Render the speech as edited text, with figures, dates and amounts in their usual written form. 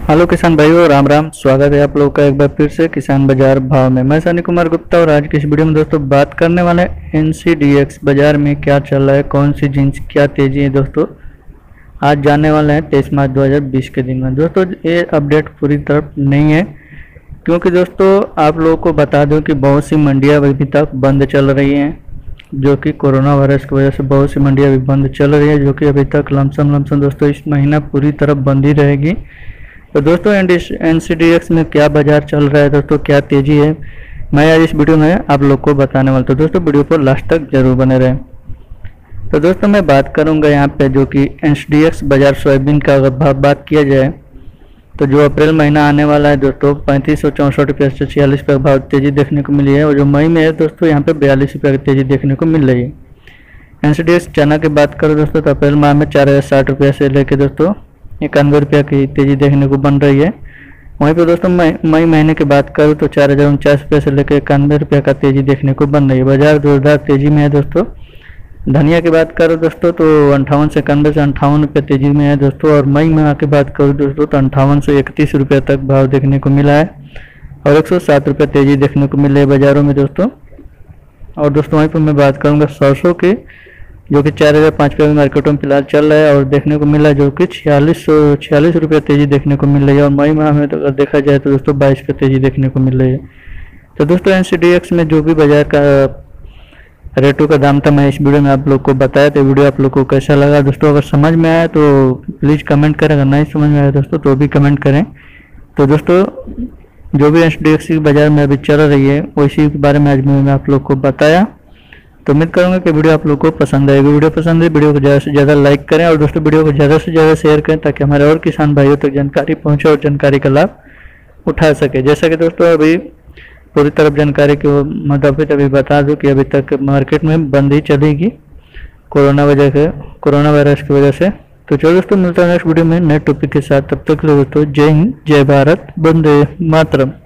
Hello किसान भाइयों, राम राम। स्वागत है आप लोगों का एक बार फिर से किसान बाजार भाव में। मैं सनी कुमार गुप्ता और आज की इस वीडियो में दोस्तों बात करने वाले एनसीडीएक्स बाजार में क्या चल रहा है, कौन सी जींस क्या तेजी है। दोस्तों आज जानने वाले हैं 23 मार्च 2020 के दिन में। दोस्तों ये अपडेट पूरी तरफ नहीं है, क्योंकि दोस्तों आप लोगों को बता दूं कि बहुत सी मंडियां अभी तक बंद चल रही हैं, जो कि कोरोना वायरस की वजह से बहुत सी मंडियां अभी बंद चल रही है, जो कि अभी तक लमसम दोस्तों इस महीना पूरी तरफ बंद ही रहेगी। तो दोस्तों एनसीडीएक्स में क्या बाजार चल रहा है, दोस्तों क्या तेजी है, मैं आज इस वीडियो में आप लोग को बताने वाला। तो दोस्तों वीडियो पर लास्ट तक जरूर बने रहें। तो दोस्तों मैं बात करूंगा यहाँ पे जो कि एनसीडीएक्स बाजार सोयाबीन का अगर बात किया जाए तो जो अप्रैल महीना आने वाला है दोस्तों 3564 रुपये से 46 रुपये का भाव तेजी देखने को मिली है, और जो मई में है दोस्तों यहाँ पे 42 रुपये की तेजी देखने को मिल रही है। एनसीडीएक्स चना की बात करो दोस्तों तो अप्रैल माह में 4060 रुपये से लेकर दोस्तों 91 रुपये की तेजी देखने को बन रही है। वहीं पर दोस्तों मई महीने की बात करूँ तो 4049 रुपये से लेकर 91 रुपये का तेजी देखने को बन रही है। बाजार जोरदार तेजी में है दोस्तों। धनिया की बात करो दोस्तों तो 58 से 91 से 58 रुपये तेजी में है दोस्तों, और मई माह की बात करूँ दोस्तों तो 58 से 31 रुपये तक भाव देखने को मिला है, और 107 रुपये तेजी देखने को मिले बाजारों में दोस्तों। और दोस्तों वहीं पर मैं बात करूँगा सरसों की, जो कि 4005 रुपये मार्केटों में फिलहाल चल रहा है और देखने को मिला है, जो कि 46 रुपये तेजी देखने को मिल रही है, और मई माह में तो अगर देखा जाए तो दोस्तों 22 रुपये तेजी देखने को मिल रही है। तो दोस्तों एनसीडीएक्स में जो भी बाजार का रेटों का दाम था मैं इस वीडियो में आप लोग को बताया। तो वीडियो आप लोग को कैसा लगा दोस्तों, अगर समझ में आया तो प्लीज़ कमेंट करें, अगर नहीं समझ में आया दोस्तों तो भी कमेंट करें। तो दोस्तों जो भी एनसीडीएक्स की बाजार में अभी चल रही है उसी के बारे में आज मैं आप लोग को बताया। तो उम्मीद करूंगा कि वीडियो आप लोग को पसंद आएगी। वीडियो पसंद है वीडियो को ज़्यादा से ज़्यादा लाइक करें, और दोस्तों वीडियो को ज़्यादा से ज़्यादा शेयर करें, ताकि हमारे और किसान भाइयों तक जानकारी पहुंचे और जानकारी का लाभ उठा सके। जैसा कि दोस्तों अभी पूरी तरफ जानकारी के मुताबिक अभी बता दूं कि अभी तक मार्केट में बंद ही चलेगी कोरोना वायरस की वजह से। तो चलो दोस्तों मिलता है नेक्स्ट वीडियो में नए टॉपिक के साथ। तब तक के लिए दोस्तों जय हिंद, जय भारत, वंदे मातरम।